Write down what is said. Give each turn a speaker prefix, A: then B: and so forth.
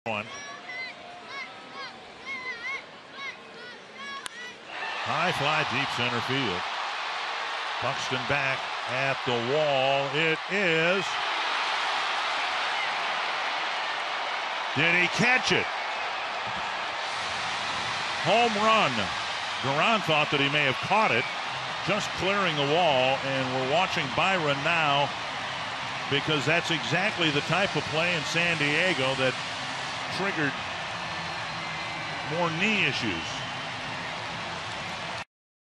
A: One. High fly deep center field. Buxton back at the wall. It is. Did he catch it? Home run. Duran thought that he may have caught it, just clearing the wall, and we're watching Byron now because that's exactly the type of play in San Diego that triggered more knee issues.